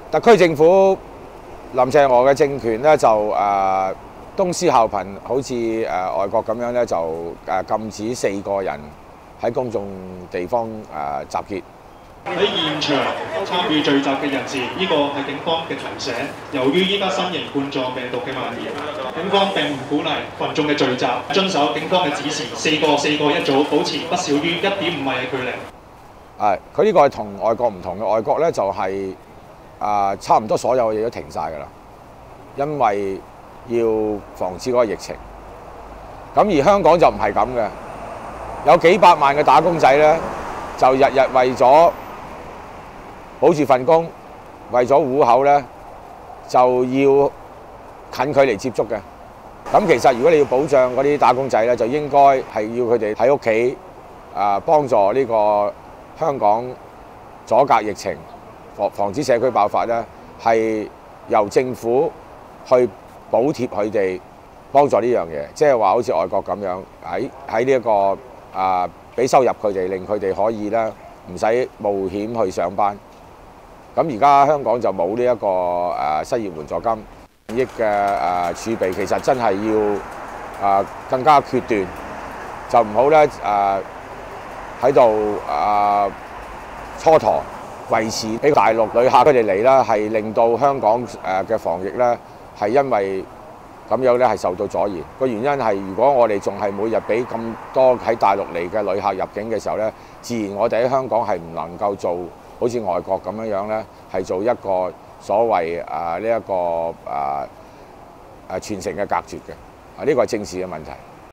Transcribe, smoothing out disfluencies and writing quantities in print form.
特區政府林鄭月娥嘅政權咧就東施效顰，好似外國咁樣咧就禁止4個人喺公眾地方集結。 喺現場參與聚集嘅人士，呢個係警方嘅提醒。由於依家新型冠狀病毒嘅蔓延，警方並唔鼓勵群眾嘅聚集，遵守警方嘅指示，4個一組，保持不少於1.5米嘅距離。 佢呢個係同外國唔同嘅，外國咧就係差唔多所有嘢都停晒㗎啦，因為要防止嗰個疫情。咁而香港就唔係咁嘅，有幾百萬嘅打工仔咧，就日日為咗保住份工，為咗糊口咧，就要近距離接觸嘅。咁其實如果你要保障嗰啲打工仔咧，就應該係要佢哋喺屋企幫助呢個香港阻隔疫情、防止社區爆發咧，係由政府去補貼佢哋，幫助呢樣嘢，即係話好似外國咁樣喺呢一個俾收入佢哋，令佢哋可以咧唔使冒險去上班。咁而家香港就冇呢一個失業援助金億嘅儲備，其實真係要更加決斷，就唔好咧喺度蹉跎維持呢個大陸旅客佢哋嚟啦，係令到香港嘅防疫咧係因為咁樣咧係受到阻延。個原因係如果我哋仲係每日俾咁多喺大陸嚟嘅旅客入境嘅時候咧，自然我哋喺香港係唔能夠做好似外國咁樣咧，係做一個所謂呢一個全城嘅隔絕嘅。呢個係政治嘅問題。